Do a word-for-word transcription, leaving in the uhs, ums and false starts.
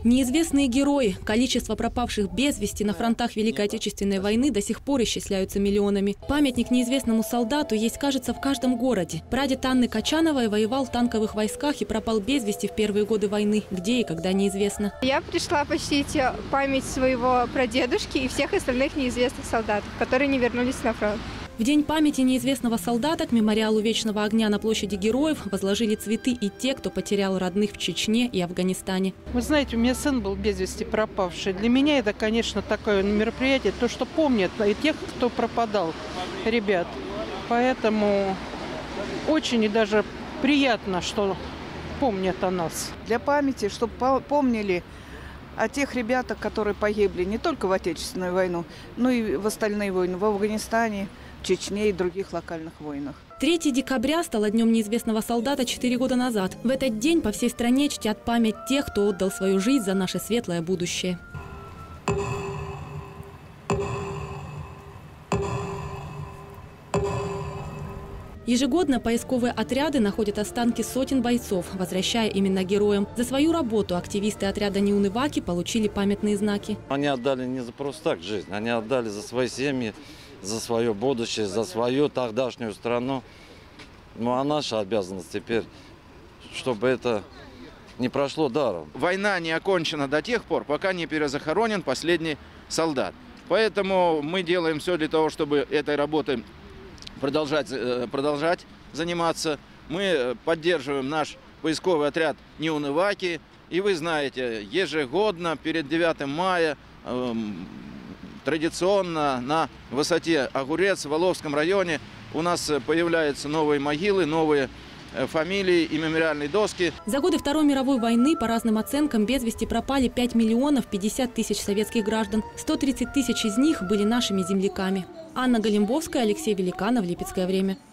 Неизвестные герои. Количество пропавших без вести на фронтах Великой Отечественной войны до сих пор исчисляются миллионами. Памятник неизвестному солдату есть, кажется, в каждом городе. Прадед Анны Качановой воевал в танковых войсках и пропал без вести в первые годы войны. Где и когда неизвестно. Я пришла почтить память своего прадедушки и всех остальных неизвестных солдатов, которые не вернулись на фронт. В день памяти неизвестного солдата к мемориалу Вечного огня на площади Героев возложили цветы и те, кто потерял родных в Чечне и Афганистане. Вы знаете, у меня сын был без вести пропавший. Для меня это, конечно, такое мероприятие, то, что помнят и тех, кто пропадал, ребят. Поэтому очень и даже приятно, что помнят о нас. Для памяти, чтобы помнили о тех ребятах, которые погибли не только в Отечественную войну, но и в остальные войны, в Афганистане, в Чечне и других локальных войнах. третьего декабря стало днем неизвестного солдата четыре года назад. В этот день по всей стране чтят память тех, кто отдал свою жизнь за наше светлое будущее. Ежегодно поисковые отряды находят останки сотен бойцов, возвращая именно героям. За свою работу активисты отряда «Неунываки» получили памятные знаки. Они отдали не за просто так жизнь, они отдали за свои семьи, за свое будущее, за свою тогдашнюю страну. Ну а наша обязанность теперь, чтобы это не прошло даром. Война не окончена до тех пор, пока не перезахоронен последний солдат. Поэтому мы делаем все для того, чтобы этой работой продолжать, продолжать заниматься. Мы поддерживаем наш поисковый отряд «Неунываки». И вы знаете, ежегодно перед девятым мая э, традиционно на высоте Огурец в Воловском районе у нас появляются новые могилы, новые фамилии и мемориальные доски. За годы Второй мировой войны, по разным оценкам, без вести пропали пять миллионов пятьдесят тысяч советских граждан. сто тридцать тысяч из них были нашими земляками. Анна Голимбовская, Алексей Великанов, Липецкое время.